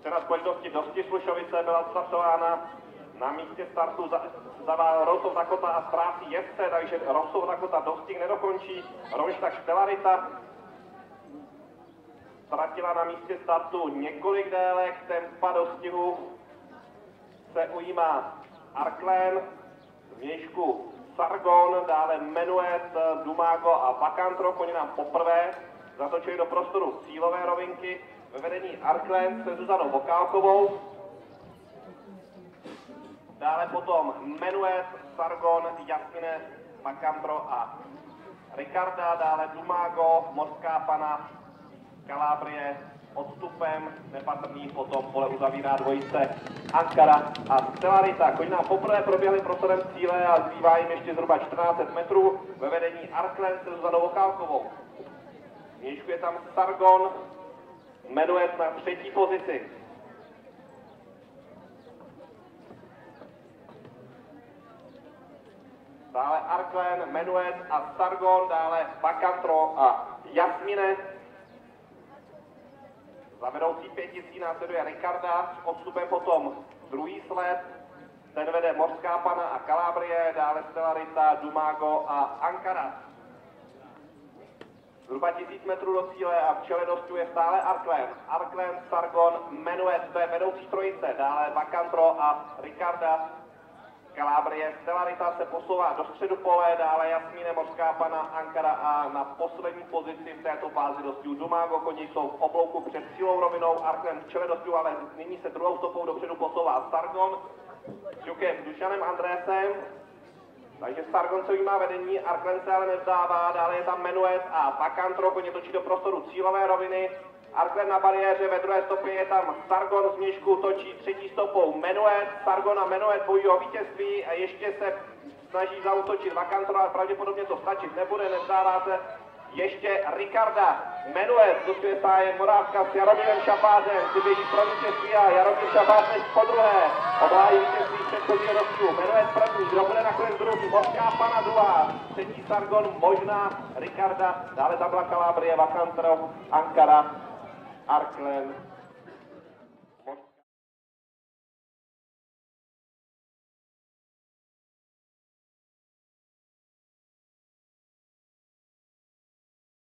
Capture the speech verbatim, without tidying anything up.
Cena společnosti Dosti Slušovice byla startována. Na místě startu zavál Rosov Dakota a ztrácí jezdce, takže Rosov Dakota dostih nedokončí. Rovněž tak Štelarita ztratila na místě startu několik délek, tempa dostihu se ujímá Arklen, zvnějšku Sargon, dále Menuet, Dumago a Vakantro, oni nám poprvé zatočili do prostoru cílové rovinky ve vedení Arklen se Zuzanou Vokálkovou. Dále potom Menuet, Sargon, Jasmine, Vakantro a Ricarda, dále Dumago, Morská Pana, Kalábrie odstupem nepatrný, potom pole uzavírá dvojice Ankara a Stellarita. Koně nám poprvé proběhli prostorem cíle a zbývá jim ještě zhruba čtrnáct set metrů ve vedení Arklen se Zuzanou Vokálkovou. Vnějšku je tam Sargon, Menuet na třetí pozici. Dále Arklen, Menuet a Sargon, dále Vakantro a Jasmine. Za vedoucí pěticí následuje Ricarda, s odstupem potom druhý sled, ten vede Morská Pana a Kalábrie, dále Stellarita, Dumago a Ankara. Zhruba tisíc metrů do cíle a v čele dostu je stále Arklen. Arklen, Sargon, Menuet, to je vedoucí trojice, dále Vakantro a Ricarda. Kalábrie, Stellarita se posouvá do středu pole, dále Jasmine, Morská Pana, Ankara a na poslední pozici v této fázi dostihu Dumago. Koně jsou v oblouku před cílovou rovinou, Arklen v čele dostihu, ale nyní se druhou stopou dopředu posouvá Sargon s Jukem Dušanem Andrésem. Takže Sargon se ujímá vedení, Arklen se ale nevzdává, dále je tam Menuet a Vakantro, koně točí do prostoru cílové roviny. Arklen na bariéře, ve druhé stopě je tam Sargon z měšku, točí třetí stopou Menuet, Sargon a Menuet bojují o vítězství a ještě se snaží zaútočit Vakantro, ale pravděpodobně to stačit nebude, nevzdává se ještě Ricarda. Menuet dostuje stáje Morávka s Jaromírem Šapářem, ty běží pro vítězství a Jaromír Šapář než po druhé obhájí vítězství předchozího ročku. Menuet první, kdo bude nakonec druhý, Morská Pana druhá, třetí Sargon, možná Ricarda, dále tam byla Kalábrie, Vakantro, Ankara, Arklen